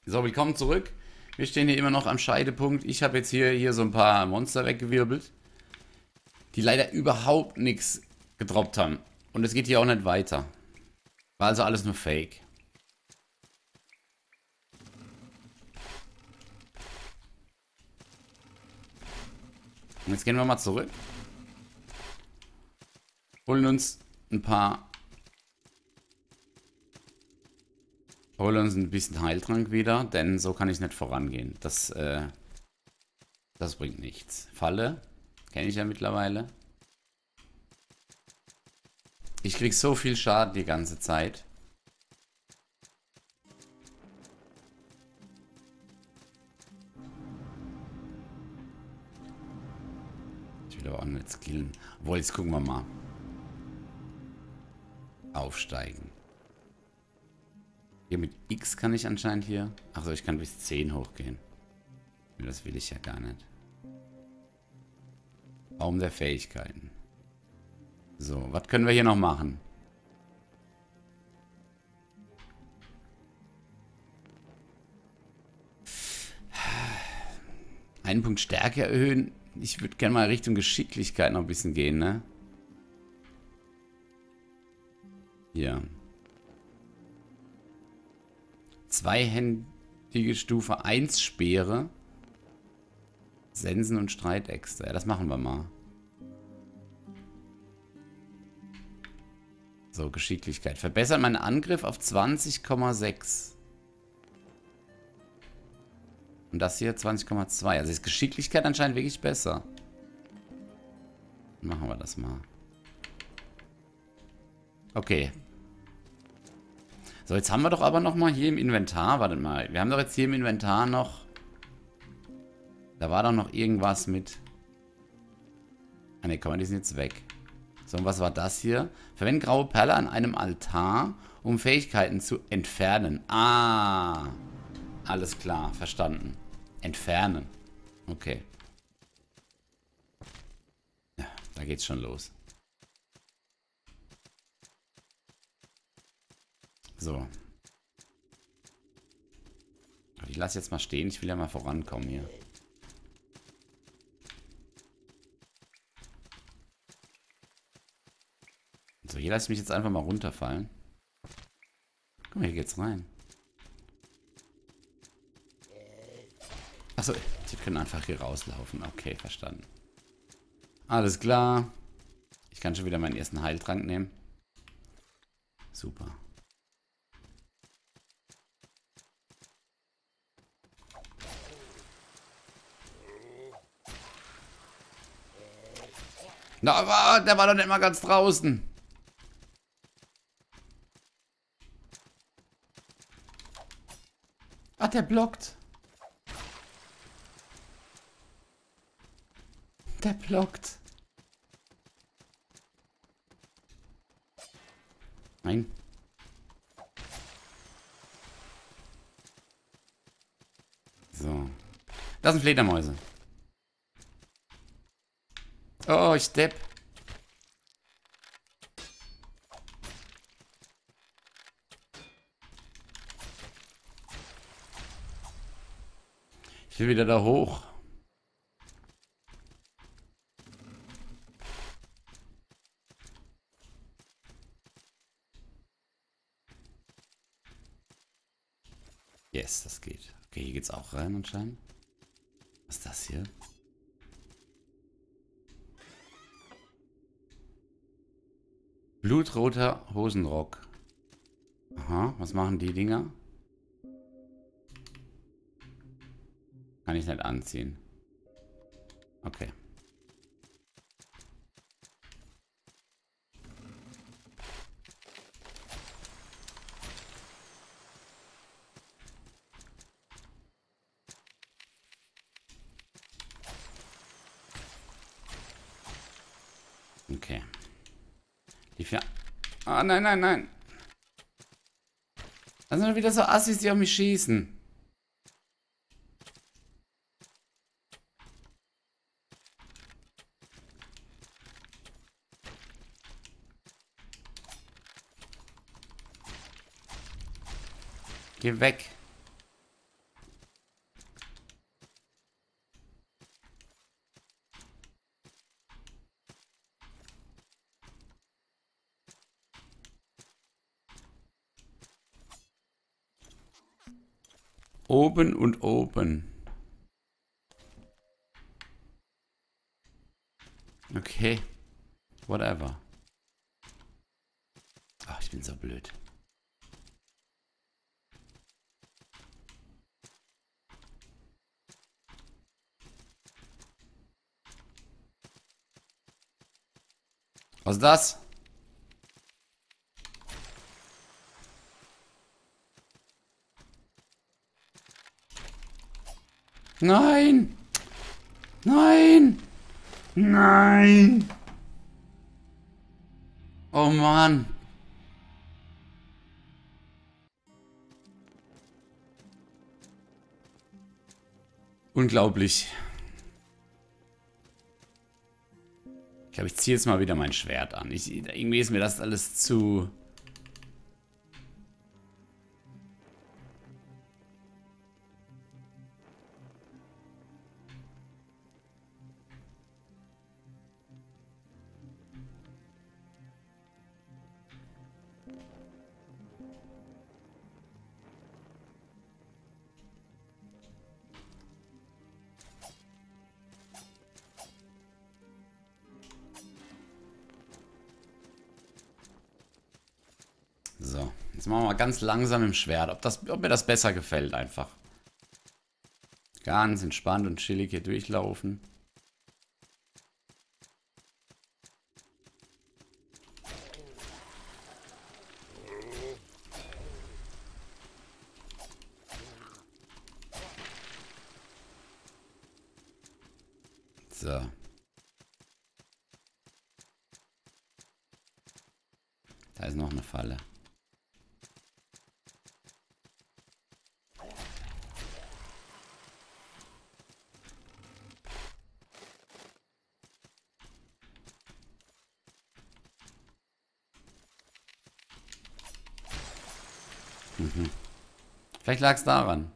So, willkommen zurück. Wir stehen hier immer noch am Scheidepunkt. Ich habe jetzt hier so ein paar Monster weggewirbelt, die leider überhaupt nichts gedroppt haben. Und es geht hier auch nicht weiter. War also alles nur Fake. Und jetzt gehen wir mal zurück. Holen uns ein paar... Holen uns ein bisschen Heiltrank wieder, denn so kann ich nicht vorangehen. Das bringt nichts. Falle, kenne ich ja mittlerweile. Ich krieg so viel Schaden die ganze Zeit. Ich will aber auch nicht skillen. Obwohl, jetzt gucken wir mal. Aufsteigen. Hier mit X kann ich anscheinend hier... Achso, ich kann bis 10 hochgehen. Das will ich ja gar nicht. Raum der Fähigkeiten. So, was können wir hier noch machen? Einen Punkt Stärke erhöhen. Ich würde gerne mal Richtung Geschicklichkeit noch ein bisschen gehen, ne? Hier. Zweihändige Stufe 1 Speere. Sensen und Streitäxte. Ja, das machen wir mal. So, Geschicklichkeit. Verbessert meinen Angriff auf 20,6. Und das hier 20,2. Also ist Geschicklichkeit anscheinend wirklich besser. Machen wir das mal. Okay. So, jetzt haben wir doch aber noch mal hier im Inventar. Wartet mal. Wir haben doch jetzt hier im Inventar noch... Da war doch noch irgendwas mit... Ah ne, komm mal, die sind jetzt weg. So, und was war das hier? Verwende graue Perle an einem Altar, um Fähigkeiten zu entfernen. Ah, alles klar, verstanden. Entfernen. Okay. Ja, da geht's schon los. So. Ich lasse jetzt mal stehen. Ich will ja mal vorankommen hier. So, hier lasse ich mich jetzt einfach mal runterfallen. Guck mal, hier geht's rein. Achso, die können einfach hier rauslaufen. Okay, verstanden. Alles klar. Ich kann schon wieder meinen ersten Heiltrank nehmen. Super. Na, aber der war doch nicht mal ganz draußen. Ach, der blockt. Der blockt. Nein. So. Das sind Fledermäuse. Oh, ich stepp. Ich will wieder da hoch. Yes, das geht. Okay, hier geht's auch rein anscheinend. Was ist das hier? Blutroter Hosenrock. Aha, was machen die Dinger? Kann ich nicht anziehen. Okay. Okay. Die vier. Ah, nein, nein, nein. Das sind doch wieder so Assis, die auf mich schießen. Geh weg. Oben und oben. Okay. Whatever. Ach, ich bin so blöd. Was ist das? Nein! Nein! Nein! Oh Mann! Unglaublich. Ich glaube, ich ziehe jetzt mal wieder mein Schwert an. Irgendwie ist mir das alles zu... So, jetzt machen wir mal ganz langsam im Schwert, ob mir das besser gefällt einfach. Ganz entspannt und chillig hier durchlaufen. So. Da ist noch eine Falle. Vielleicht lag es daran.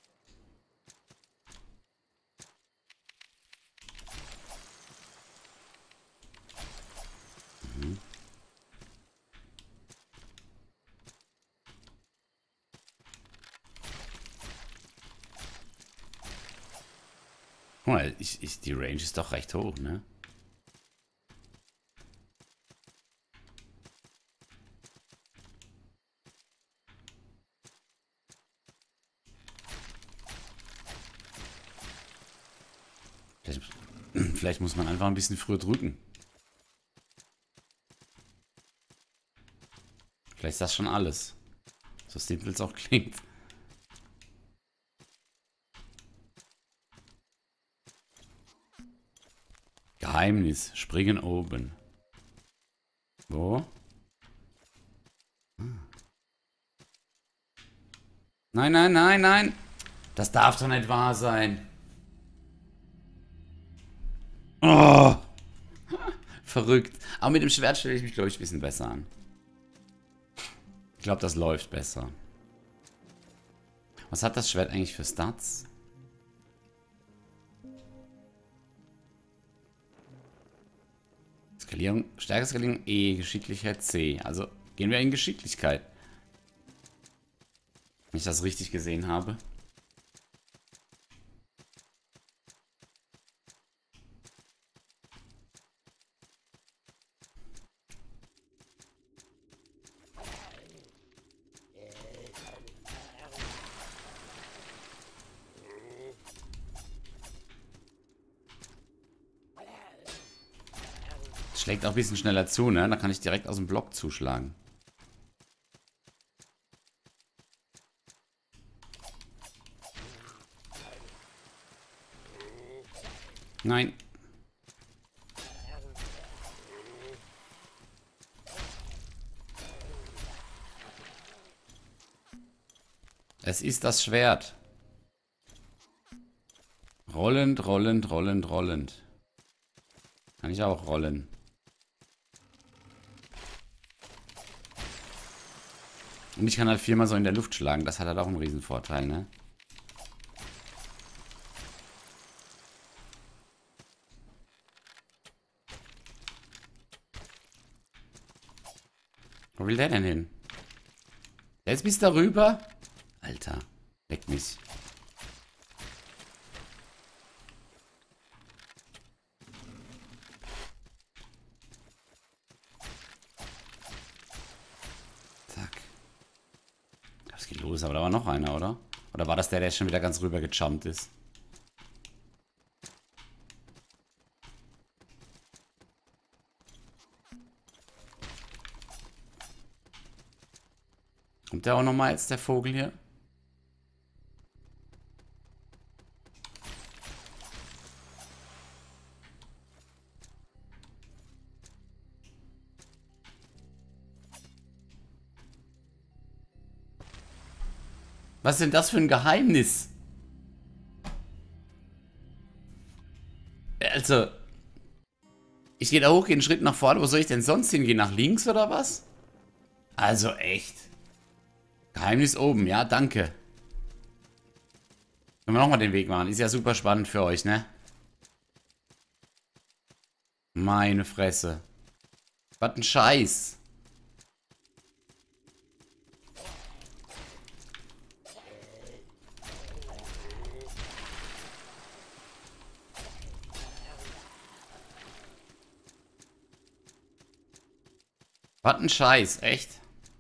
Guck mal, die Range ist doch recht hoch, ne? Vielleicht muss man einfach ein bisschen früher drücken. Vielleicht ist das schon alles. So simpel es auch klingt. Geheimnis. Springen oben. Wo? Nein, nein, nein, nein. Das darf doch nicht wahr sein. Oh. Verrückt. Aber mit dem Schwert stelle ich mich, glaube ich, ein bisschen besser an. Ich glaube, das läuft besser. Was hat das Schwert eigentlich für Stats? Skalierung, Stärke, Skalierung E, Geschicklichkeit C. Also gehen wir in Geschicklichkeit. Wenn ich das richtig gesehen habe. Schlägt auch ein bisschen schneller zu, ne? Da kann ich direkt aus dem Block zuschlagen. Nein. Es ist das Schwert. Rollend, rollend, rollend, rollend. Kann ich auch rollen. Und ich kann halt viermal so in der Luft schlagen. Das hat halt auch einen riesen Vorteil, ne? Wo will der denn hin? Der ist bis darüber? Alter, leck mich. Bums, aber da war noch einer, oder? Oder war das der, der schon wieder ganz rüber gejumpt ist? Kommt der auch nochmal jetzt, der Vogel hier? Was ist denn das für ein Geheimnis? Also, ich gehe da hoch, gehe einen Schritt nach vorne. Wo soll ich denn sonst hingehen? Nach links oder was? Also echt. Geheimnis oben, ja, danke. Können wir nochmal den Weg machen. Ist ja super spannend für euch, ne? Meine Fresse. Was ein Scheiß. Was ein Scheiß, echt.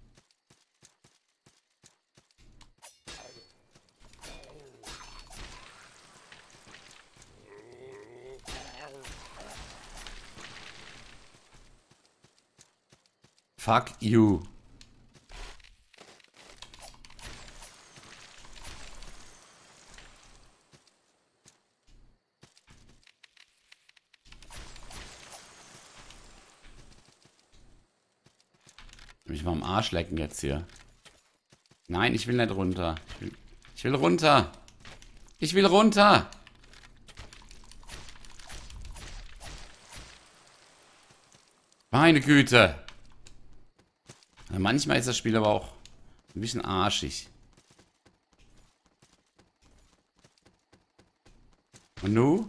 Fuck you. Mich mal am Arsch lecken jetzt hier. Nein, ich will nicht runter. Ich will runter. Ich will runter. Meine Güte. Manchmal ist das Spiel aber auch ein bisschen arschig. Und nu?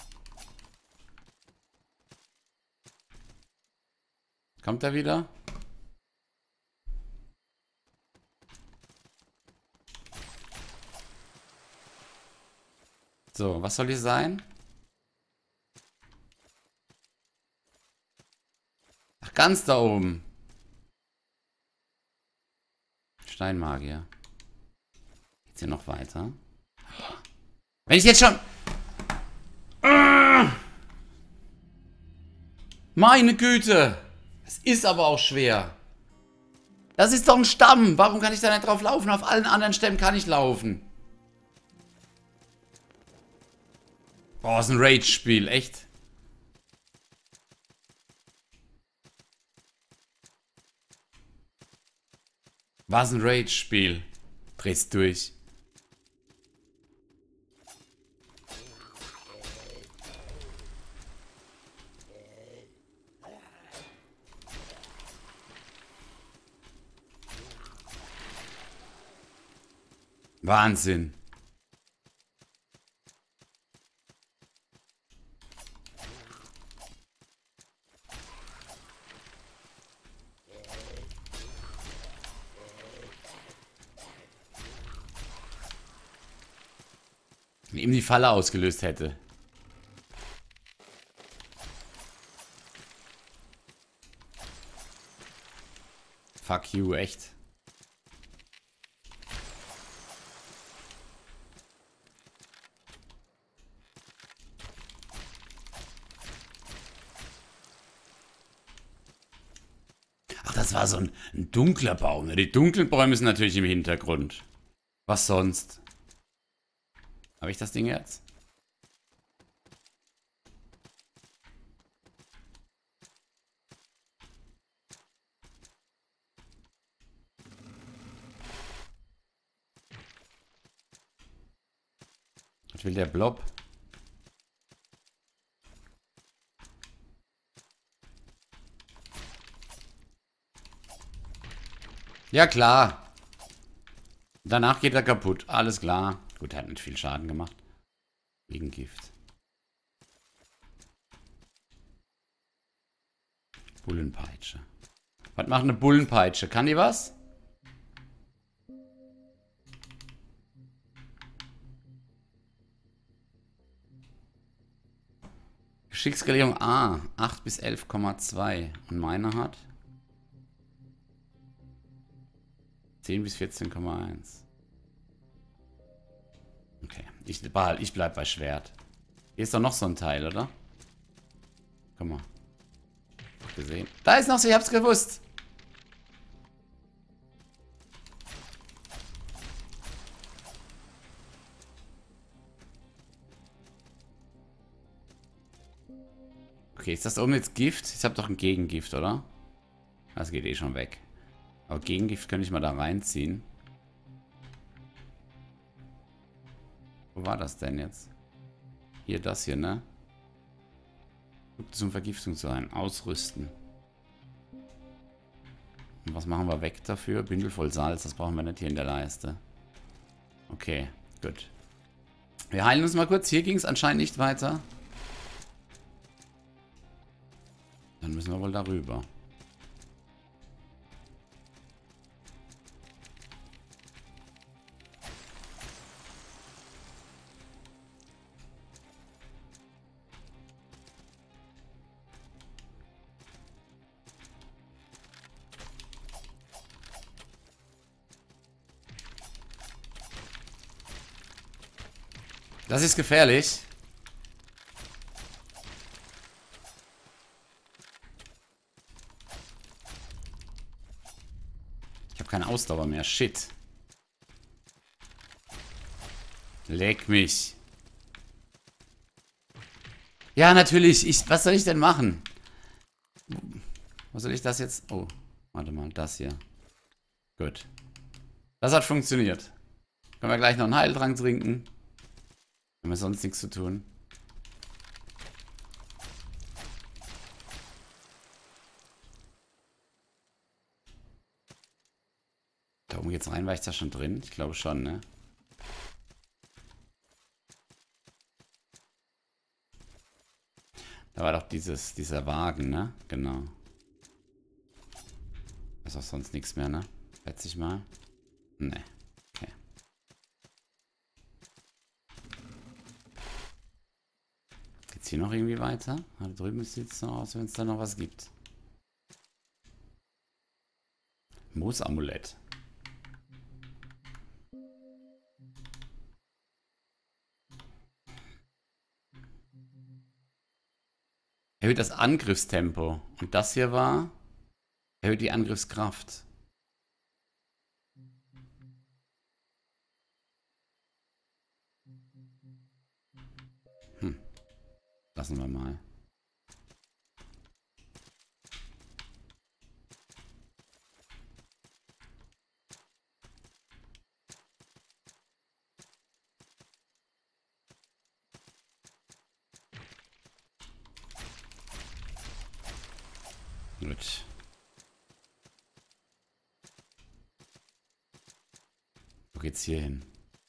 Kommt er wieder? So, was soll hier sein? Ach, ganz da oben. Steinmagier. Geht's hier noch weiter? Wenn ich jetzt schon... Meine Güte! Es ist aber auch schwer. Das ist doch ein Stamm. Warum kann ich da nicht drauf laufen? Auf allen anderen Stämmen kann ich laufen. Boah, ist ein Rage-Spiel, echt. Was ein Rage-Spiel. Drehst durch. Wahnsinn. Wenn ihm die Falle ausgelöst hätte. Fuck you, echt. Ach, das war so ein dunkler Baum. Die dunklen Bäume sind natürlich im Hintergrund. Was sonst? Habe ich das Ding jetzt? Was will der Blob? Ja, klar. Danach geht er kaputt. Alles klar. Gut, er hat nicht viel Schaden gemacht. Wegen Gift. Bullenpeitsche. Was macht eine Bullenpeitsche? Kann die was? Geschicksskalierung A. 8 bis 11,2. Und meine hat 10 bis 14,1. Ich bleib bei Schwert. Hier ist doch noch so ein Teil, oder? Guck mal. Gesehen. Da ist noch so, ich hab's gewusst. Okay, ist das oben jetzt Gift? Ich habe doch ein Gegengift, oder? Das geht eh schon weg. Aber Gegengift könnte ich mal da reinziehen. Wo war das denn jetzt? Hier, das hier, ne? Zum Vergiftung zu sein. Ausrüsten. Und was machen wir weg dafür? Bündel voll Salz, das brauchen wir nicht hier in der Leiste. Okay, gut. Wir heilen uns mal kurz. Hier ging es anscheinend nicht weiter. Dann müssen wir wohl darüber. Das ist gefährlich. Ich habe keine Ausdauer mehr. Shit. Leck mich. Ja, natürlich. Was soll ich denn machen? Was soll ich das jetzt? Oh, warte mal. Das hier. Gut. Das hat funktioniert. Können wir gleich noch einen Heiltrank trinken. Haben wir sonst nichts zu tun. Da oben geht's rein, war ich da schon drin? Ich glaube schon, ne? Da war doch dieser Wagen, ne? Genau. Ist auch sonst nichts mehr, ne? Schätze ich mal. Ne. Okay. Geht's hier noch irgendwie weiter? Da drüben sieht es noch aus, wenn es da noch was gibt. Moosamulett. Erhöht das Angriffstempo. Und das hier war... Erhöht die Angriffskraft. Lassen wir mal. Gut. Wo geht's hier hin?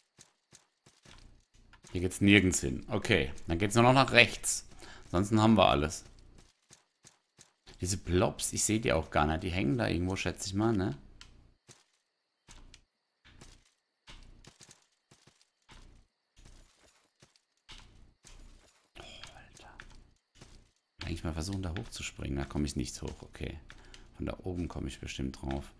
Hier geht's nirgends hin. Okay, dann geht's nur noch nach rechts. Ansonsten haben wir alles. Diese Blobs, ich sehe die auch gar nicht. Die hängen da irgendwo, schätze ich mal, ne? Oh, Alter. Eigentlich mal versuchen, da hochzuspringen. Da komme ich nicht hoch, okay. Von da oben komme ich bestimmt drauf.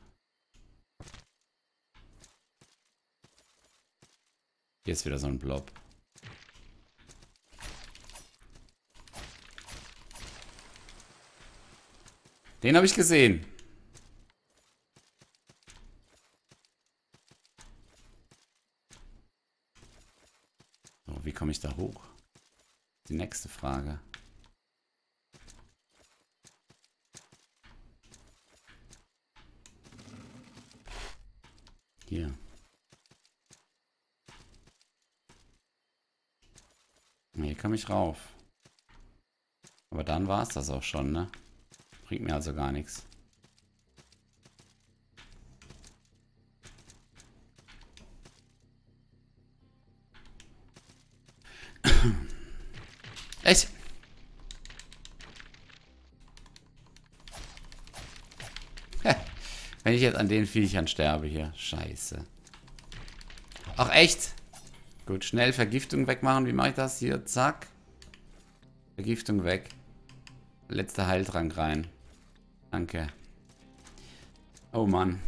Hier ist wieder so ein Blob. Den habe ich gesehen. So, wie komme ich da hoch? Die nächste Frage. Hier. Hier komme ich rauf. Aber dann war es das auch schon, ne? Bringt mir also gar nichts. Echt? Wenn ich jetzt an den Viechern sterbe hier. Scheiße. Ach, echt? Gut, schnell Vergiftung wegmachen. Wie mache ich das? Hier, zack. Vergiftung weg. Letzter Heiltrank rein. Danke. Oh Mann.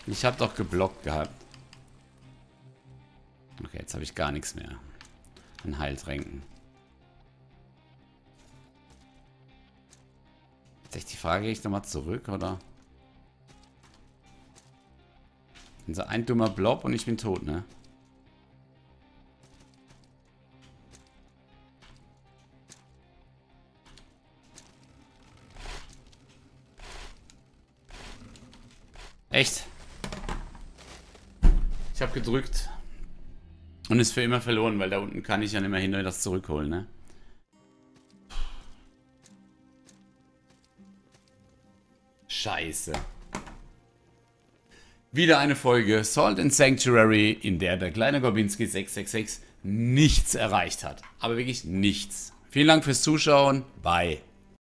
Ich habe doch geblockt gehabt. Okay, jetzt habe ich gar nichts mehr an Heiltränken. Ist echt die Frage, gehe ich nochmal zurück, oder? So ein dummer Blob und ich bin tot, ne? Echt? Ich habe gedrückt. Und ist für immer verloren, weil da unten kann ich ja nicht mehr hin und das zurückholen, ne? Scheiße. Wieder eine Folge Salt and Sanctuary, in der der kleine Gorbinski 666 nichts erreicht hat. Aber wirklich nichts. Vielen Dank fürs Zuschauen. Bye.